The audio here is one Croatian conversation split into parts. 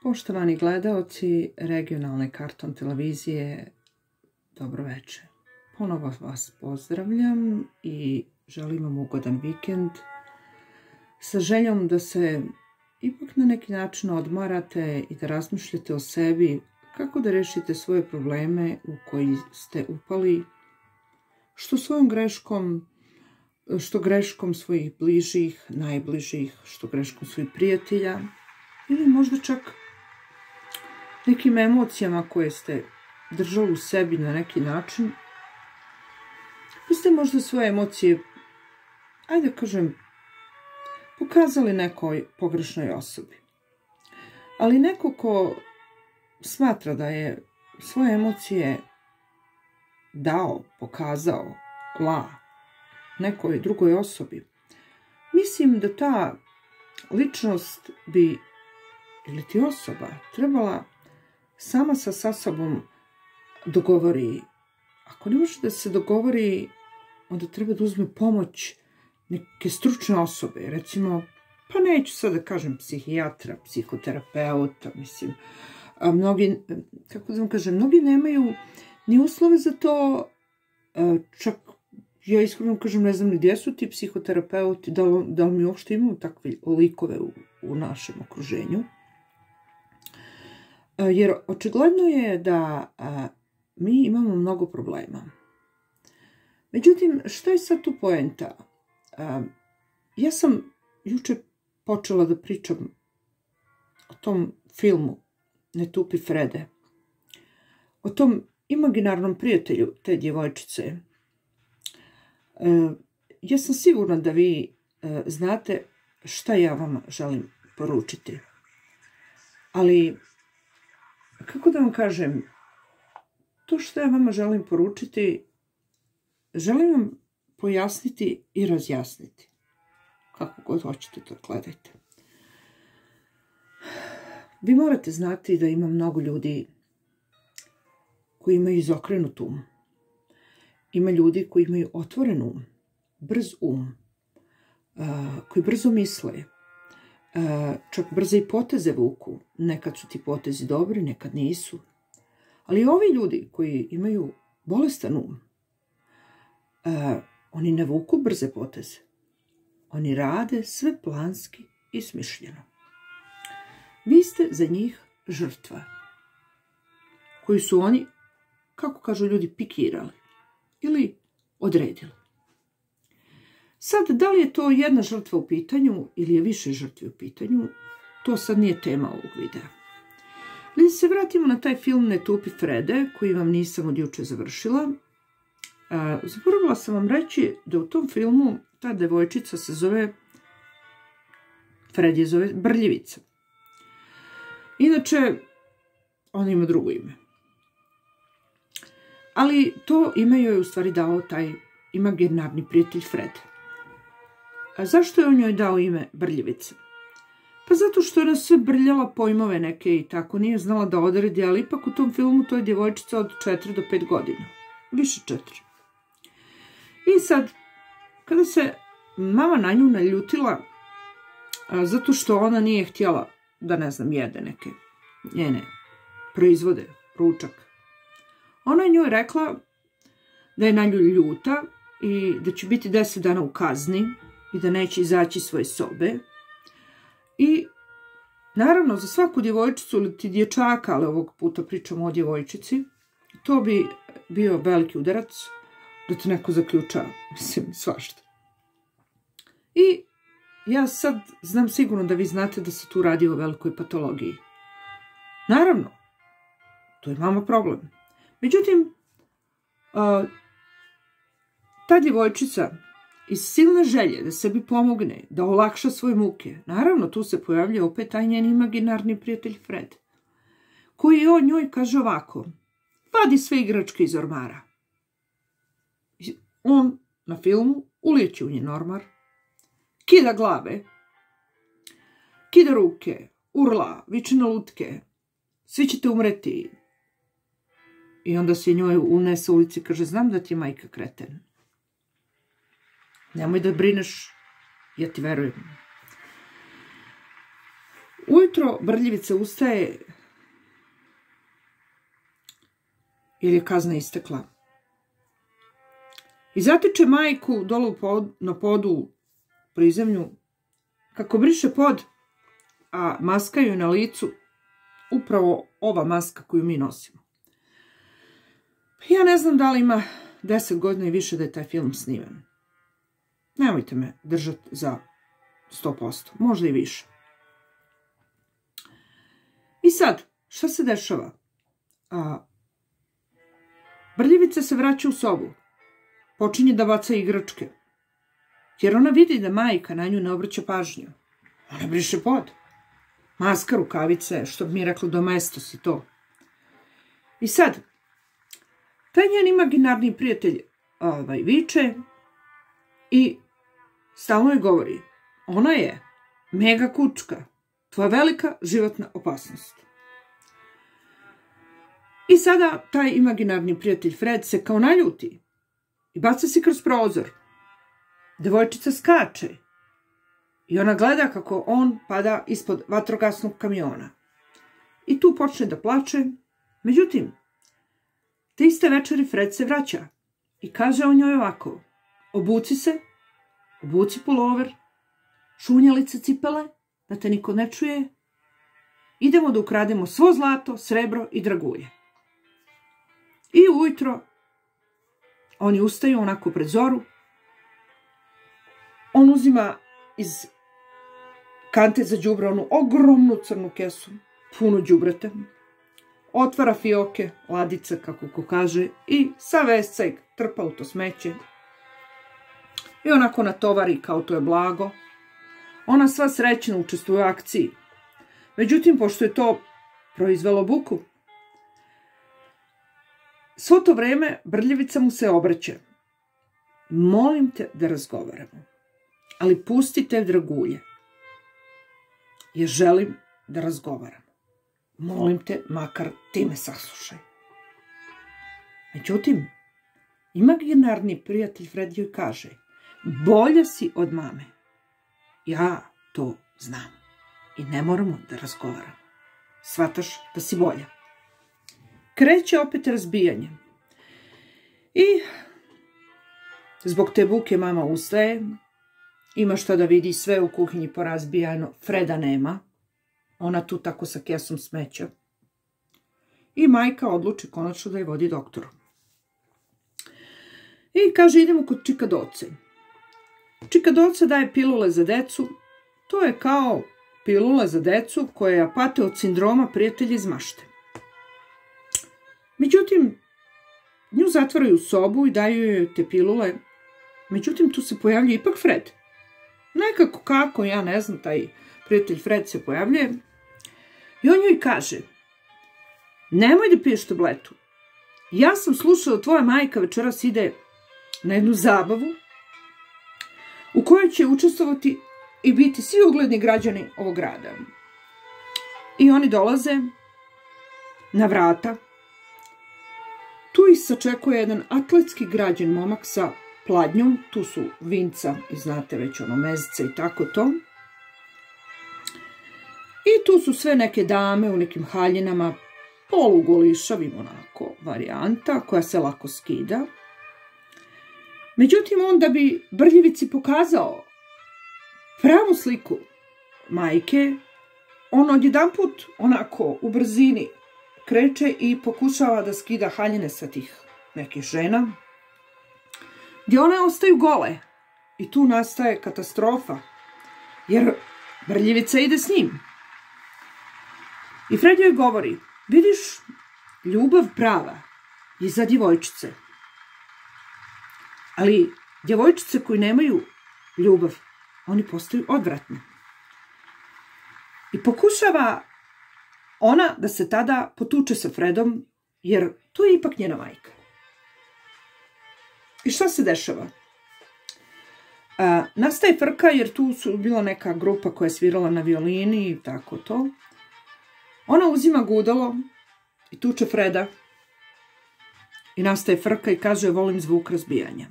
Poštovani gledaoci regionalne karton televizije, dobro večer. Ponovo vas pozdravljam i želim vam ugodan vikend sa željom da se ipak na neki način odmarate i da razmišljate o sebi kako da rešite svoje probleme u koji ste upali, što svojom greškom, što greškom svojih bližih, najbližih, što greškom svojih prijatelja ili možda čak nekim emocijama koje ste držali u sebi na neki način. Vi ste možda svoje emocije, ajde da kažem, pokazali nekoj pogrešnoj osobi. Ali neko ko smatra da je svoje emocije dao, pokazao, nekoj drugoj osobi, mislim da ta ličnost bi, ili ti osoba, trebala sama sa sobom dogovori. Ako ne može da se dogovori, onda treba da uzme pomoć neke stručne osobe, recimo, pa neću sad da kažem psihijatra, psihoterapeuta, mislim, mnogi, kako da vam kažem, mnogi nemaju ni uslove za to, čak ja iskreno kažem, ne znam ni gdje su ti psihoterapeuti, da li mi uopšte imamo takve likove u našem okruženju. Jer očigledno je da mi imamo mnogo problema. Međutim, šta je sad tu poenta? Ja sam juče počela da pričam o tom filmu Ne tupi Frede, o tom imaginarnom prijatelju te djevojčice. Ja sam sigurna da vi znate šta ja vam želim poručiti. Ali, kako da vam kažem, to što ja vama želim poručiti, želim vam pojasniti i razjasniti. Kako god hoćete to gledajte. Vi morate znati da ima mnogo ljudi koji imaju izokrenut um. Ima ljudi koji imaju otvoren um, brz um, koji brzo misle, čak brze i poteze vuku. Nekad su ti potezi dobri, nekad nisu. Ali ovi ljudi koji imaju bolestan um, oni ne vuku brze poteze. Oni rade sve planski i smišljeno. Vi ste za njih žrtva koju su oni, kako kažu ljudi, pikirali ili odredili. Sad, da li je to jedna žrtva u pitanju ili je više žrtve u pitanju, to sad nije tema ovog videa. Da se vratimo na taj film Ne tupi Frede, koji vam nisam od juče završila. Zaboravila sam vam reći da u tom filmu ta devojčica se zove, Fred je zove Brljivica. Inače, ona ima drugo ime. Ali to ime joj je u stvari dao taj imaginarni prijatelj Fred. A zašto je on njoj dao ime Brljivica? Pa zato što je ona sve brljala pojmove neke i tako, nije znala da odredi, ali ipak u tom filmu to je djevojčica od 4 do 5 godina. Više 4. I sad, kada se mama na nju naljutila, zato što ona nije htjela da, ne znam, jede neke njene proizvode, ručak, ona je njoj rekla da je na nju ljuta i da će biti 10 dana u kazni i da neće izaći iz svoje sobe. I naravno za svaku djevojčicu ili ti dječaka, ali ovog puta pričamo o djevojčici, to bi bio veliki udarac da te neko zaključa, mislim, svašta. I ja sad znam sigurno da vi znate da se tu radi o velikoj patologiji. Naravno, to je mama problem. Međutim, ta djevojčica iz silne želje da sebi pomogne, da olakša svoje muke, naravno tu se pojavlja opet taj njen imaginarni prijatelj Fred, koji on njoj kaže ovako: vadi sve igračke iz ormara. On na filmu ulijeće u njen ormar, kida glave, kida ruke, urla, viče na lutke, svi ćete umreti. I onda se njoj unese u ulici i kaže: znam da ti je majka kreten. Nemoj da brineš, ja ti verujem. Ujutro Brdljivica ustaje jer je kazna istekla. I zatiče majku dole na podu u prizemlju kako briše pod, a maska joj na licu upravo ova maska koju mi nosimo. Ja ne znam da li ima 10 godina i više da je taj film sniman. Nemojte me držati za 100%, možda i više. I sad, šta se dešava? Brdljivica se vraća u sobu. Počinje da baca igračke. Jer ona vidi da majka na nju ne obraća pažnju. Ona briše pod. Maska, rukavice, što bi mi rekli domestos i to. I sad, taj njen imaginarni prijatelj viče i stalno joj govori: ona je mega kučka, tvoja velika životna opasnost. I sada taj imaginarni prijatelj Fred se kao naljuti i baca se kroz prozor. Devojčica skače i ona gleda kako on pada ispod vatrogasnog kamiona. I tu počne da plače. Međutim, te iste večeri Fred se vraća i kaže on njoj ovako: obuci se, obuci pulover, šunjalice, cipele, da te niko ne čuje. Idemo da ukrademo svo zlato, srebro i dragulje. I ujutro oni ustaju onako pred zoru. On uzima iz kante za đubre onu ogromnu crnu kesu, punu đubreta. Otvara fioke, ladice, kako ko kaže, i sa vesceg trpa u to smeće. I onako natovari kao to je blago. Ona sva srećna učestvuje u akciji. Međutim, pošto je to proizvelo buku, svo to vreme Brdljivica mu se obraća: molim te da razgovaramo, ali pusti te dragulje, jer želim da razgovaram. Molim te, makar ti me saslušaj. Međutim, imaginarni prijatelj Fred joj kaže: bolja si od mame. Ja to znam i ne moramo da razgovaramo. Shvataš da si bolja. Kreće opet razbijanje. I zbog te buke mama ustaje. Ima šta da vidi, sve u kuhinji porazbijano. Freda nema. Ona tu tako sa kesom smeća. I majka odluči konačno da je vodi doktoru. I kaže: idemo kod Čika Doce. Čika Doce daje pilule za decu. To je kao pilule za decu koja pate od sindroma prijatelja iz mašte. Međutim, nju zatvaraju u sobu i daju joj te pilule. Međutim, tu se pojavljuje ipak Fred. Nekako kako, ja ne znam, taj prijatelj Fred se pojavljuje. I on joj kaže: nemoj da piješ tabletu. Ja sam slušala da tvoja majka večeras ide na jednu zabavu u kojoj će učestvovati i biti svi ugledni građani ovog grada. I oni dolaze na vrata. Tu ih sačekuje jedan atletski građen momak sa pladnjom. Tu su vinca i znate već ono mezice i tako to. I tu su sve neke dame u nekim haljinama, polugolišavim onako varijanta koja se lako skida. Međutim, on da bi Brdljivici pokazao pravu sliku majke, on odjedanput onako u brzini kreće i pokušava da skida haljine sa tih nekih žena, gdje one ostaju gole. I tu nastaje katastrofa, jer Brdljivica ide s njim. I Fred joj govori: vidiš, ljubav prava je za djevojčice. Ali djevojčice koji nemaju ljubav, oni postaju odvratni. I pokušava ona da se tada potuče sa Fredom, jer to je ipak njena majka. I šta se dešava? Nastaje frka, jer tu su bila neka grupa koja je svirala na violini i tako to. Ona uzima gudalo i tuče Freda. I nastaje frka i kaže: volim zvuk razbijanja.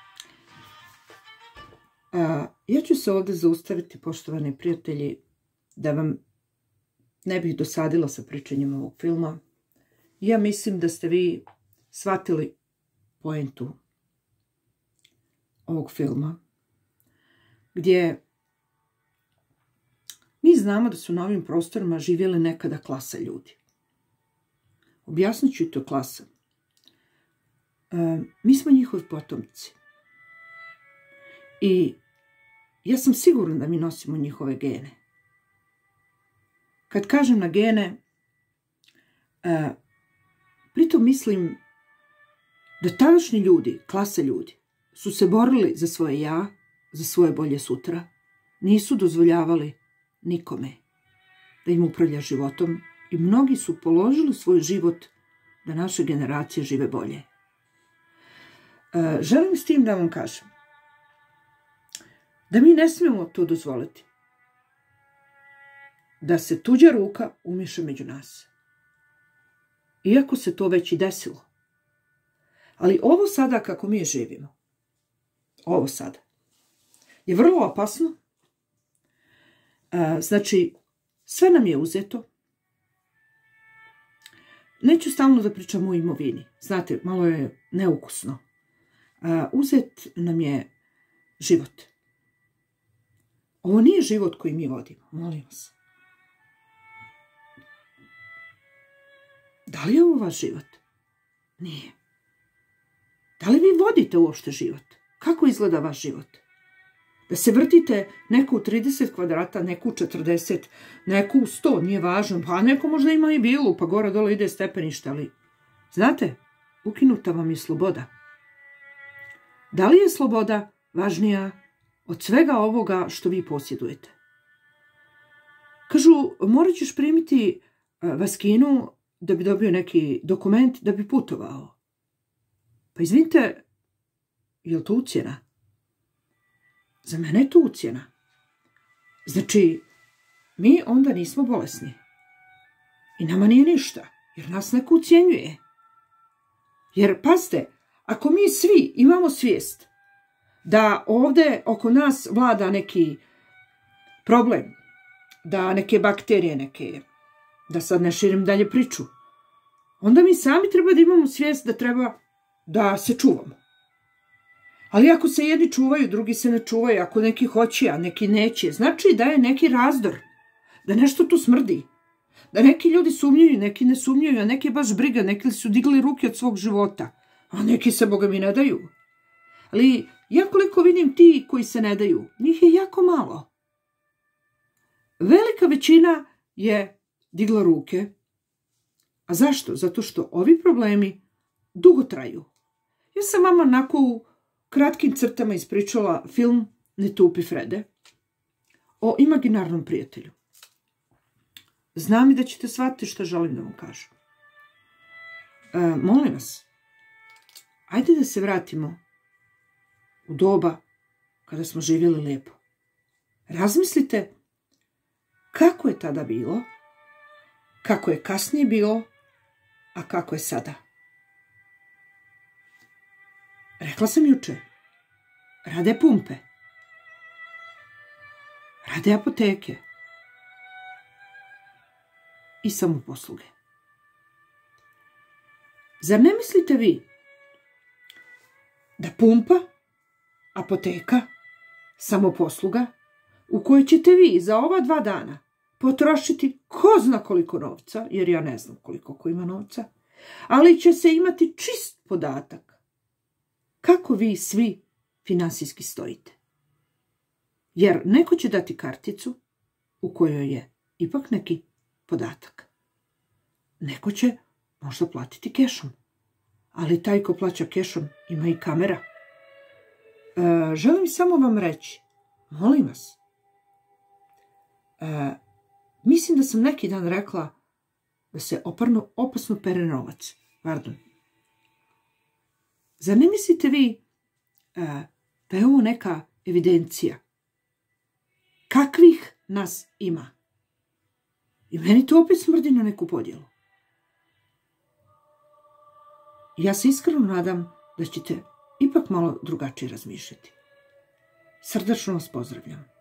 Ja ću se ovdje zaustaviti, poštovani prijatelji, da vam ne bih dosadila sa pričanjem ovog filma, ja mislim da ste vi shvatili poentu ovog filma, gdje mi znamo da su na ovim prostorima živjeli nekada klasa ljudi. Objasnit ću to klasa. Mi smo njihovi potomci. I ja sam sigurna da mi nosimo njihove gene. Kad kažem na gene, pritom mislim da tadašnji ljudi, klase ljudi, su se borili za svoje ja, za svoje bolje sutra, nisu dozvoljavali nikome da im upravlja životom i mnogi su položili svoj život da naše generacije žive bolje. Želim s tim da vam kažem da mi ne smijemo to dozvoliti, da se tuđa ruka umiješa među nas. Iako se to već i desilo. Ali ovo sada kako mi živimo, ovo sada, je vrlo opasno. Znači, sve nam je uzeto. Neću stalno da pričam o imovini. Znate, malo je neukusno. Uzet nam je život. Ovo nije život koji mi vodimo, molim vas. Da li je ovo vaš život? Nije. Da li vi vodite uopšte život? Kako izgleda vaš život? Da se vrtite neku u 30 kvadrata, neku u 40, neku u 100, nije važno. Pa neko možda ima i vilu, pa gore dole ide stepenište, ali znate, ukinuta vam je sloboda. Da li je sloboda važnija od svega ovoga što vi posjedujete? Kažu, morat ćeš primiti vaskinu da bi dobio neki dokument da bi putovao. Pa izvinite, je li to ucjena? Za mene je to ucjena. Znači, mi onda nismo bolesni. I nama nije ništa, jer nas neko ucjenjuje. Jer, pazite, ako mi svi imamo svijest da ovdje oko nas vlada neki problem, da neke bakterije, da sad ne širim dalje priču, onda mi sami treba da imamo svijest da treba da se čuvamo. Ali ako se jedni čuvaju, drugi se ne čuvaju, ako neki hoće, a neki neće, znači da je neki razdor, da nešto tu smrdi, da neki ljudi sumnjaju, neki ne sumnjaju, a neki baš briga, neki su digli ruke od svog života, a neki se, Boga mi, ne daju. Ali ja koliko vidim ti koji se ne daju, njih je jako malo. Velika većina je digla ruke. A zašto? Zato što ovi problemi dugo traju. Ja sam vama onako u kratkim crtama ispričala film Ne tupi Frede o imaginarnom prijatelju. Znam i da ćete shvatiti što želim da vam kažem. Molim vas, ajde da se vratimo u doba kada smo živjeli lijepo. Razmislite kako je tada bilo, kako je kasnije bilo, a kako je sada. Rekla sam juče, rade pumpe, rade apoteke i samoposluge. Zar ne mislite vi da pumpa, apoteka, samoposluga u kojoj ćete vi za ova 2 dana potrošiti ko zna koliko novca, jer ja ne znam koliko ko ima novca, ali će se imati čist podatak kako vi svi finansijski stojite. Jer neko će dati karticu u kojoj je ipak neki podatak. Neko će možda platiti kešom, ali taj ko plaća kešom ima i kamera. Želim samo vam reći, molim vas, mislim da sam neki dan rekla da se opasno pere novac. Pardon. Zar ne mislite vi da je ovo neka evidencija? Kakvih nas ima? I meni to opet smrdi na neku podjelu. Ja se iskreno nadam da ćete ipak malo drugačije razmišljati. Srdačno vas pozdravljam.